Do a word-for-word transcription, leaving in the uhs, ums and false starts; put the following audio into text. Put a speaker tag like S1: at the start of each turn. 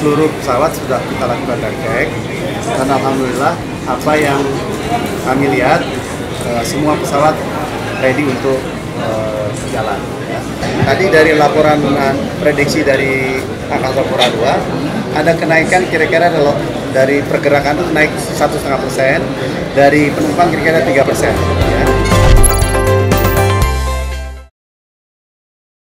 S1: seluruh pesawat sudah kita lakukan cek, dan alhamdulillah apa yang kami lihat uh, semua pesawat ready untuk uh, jalan. Ya. Tadi dari laporan uh, prediksi dari Angkasa Pura dua ada kenaikan kira-kira dari pergerakan itu naik satu setengah persen, dari penumpang kira-kira tiga persen. Ya.